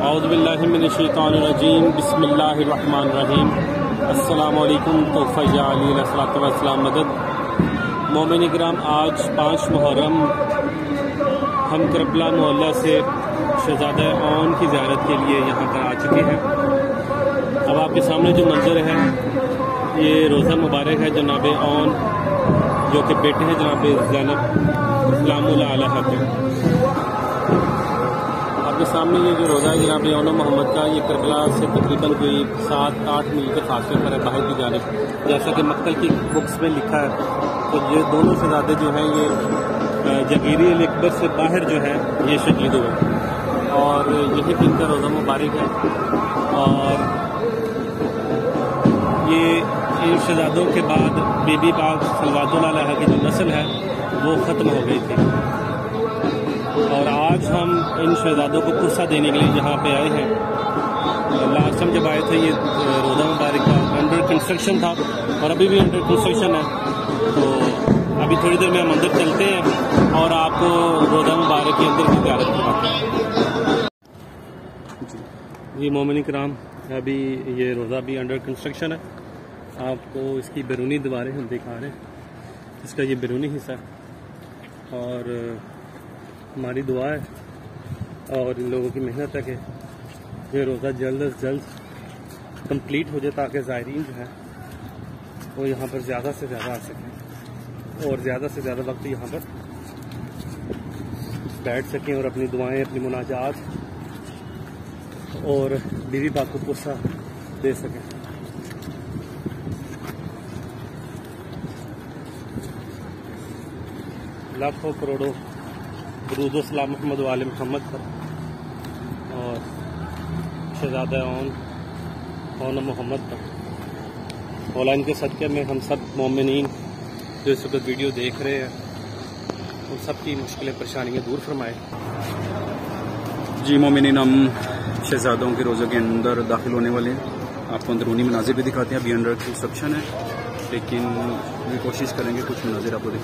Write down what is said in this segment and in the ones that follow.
औज़ुबिल्लाहि मिनश्शैतानिर्रजीम बिस्मिल्लाहिर्रहमानिर्रहीम। अस्सलामु अलैकुम। तोहफ़ा या अली अलैहिस्सलातु वस्सलाम मदद। मोमिन किराम, आज 5 मुहर्रम हम करबला मोहल्ला से शहज़ादा ओन की ज़ियारत के लिए यहाँ पर आ चुके हैं। अब आपके सामने जो मंजर है ये रोज़ा मुबारक है जनाब ओन, जो कि बेटे हैं जनाब ज़ैनब सलामुल्लाह अलैहा के। आपके सामने ये जो रोज़ा है जनाब ओन मोहम्मद का, ये करबला से तकरीबन कोई 7-8 मील के फासले पर है बाहर की जानिब, जैसा कि मक्तल की बुक्स में लिखा है। तो ये दोनों शहज़ादे जो हैं ये जगीरी अकबर से बाहर जो है ये शहीद हुए और यही दिन का रोज़ा मुबारक है। और ये इन शहज़ादों के बाद बीबी पाक सल्लल्लाहु अलैहि की जो नस्ल है वो ख़त्म हो गई थी। और आज हम इन शहज़ादों को पुरसा देने के लिए यहाँ पे आए हैं। लास्ट टाइम जब आए थे ये रोज़ा मुबारक का अंडर कंस्ट्रक्शन था और अभी भी अंडर कंस्ट्रक्शन है। तो अभी थोड़ी देर में हम अंदर चलते हैं और आपको रोज़ा मुबारक के अंदर की ज़ियारत करवाते हैं। जी मोमिन किराम, अभी ये रोज़ा भी अंडर कंस्ट्रक्शन है। आपको इसकी बैरूनी दीवारें हम दिखा रहे हैं, इसका ये बैरूनी हिस्सा है। और हमारी दुआ है और इन लोगों की मेहनत है कि ये रोज़ा जल्द अज जल्द कंप्लीट हो जाए, ताकि ज़ायरीन जो है वो यहाँ पर ज़्यादा से ज़्यादा आ सकें और ज़्यादा से ज़्यादा वक्त यहाँ पर बैठ सकें और अपनी दुआएं, अपनी मुनाजात और बीवी पाक को पुरसा दे सकें। लाखों करोड़ों दुरूद व सलाम मोहम्मद वाले मोहम्मद पर और शहज़ादा ओन मोहम्मद पर। और इनके सदक़े में हम सब मोमिनीन जो इस वक्त वीडियो देख रहे हैं उन सब की मुश्किलें परेशानियाँ दूर फरमाए। जी मोमिनीन, हम शहज़ादों के रोज़े के अंदर दाखिल होने वाले हैं। आपको अंदरूनी मनाजिर भी दिखाते हैं। अभी अंडर कंस्ट्रक्शन है, लेकिन भी कोशिश करेंगे कुछ मनाजिर आपको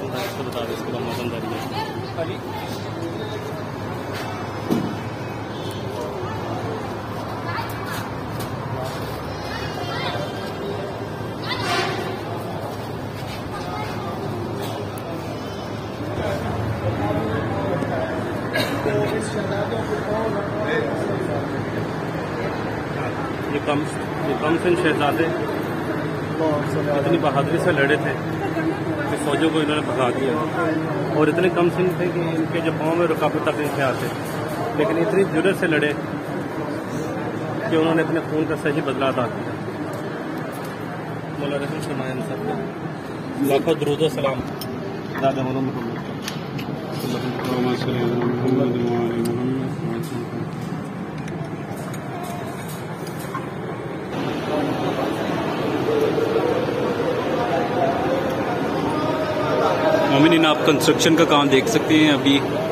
ये कम सिन शहज़ादे इतनी बहादुरी से लड़े थे कि फौजों को इन्होंने भगा दिया, और इतने कम सिन थे कि इनके जो पाँव में रुकावट तक नहीं आते, लेकिन इतनी जुर्रत से लड़े कि उन्होंने अपने खून का सही बदला अदा किया। मौला रहम फरमाए हम सब। लाखों दुरूद व सलाम दादा मोहम्मद। मोमिनीन, आप कंस्ट्रक्शन का काम देख सकते हैं। अभी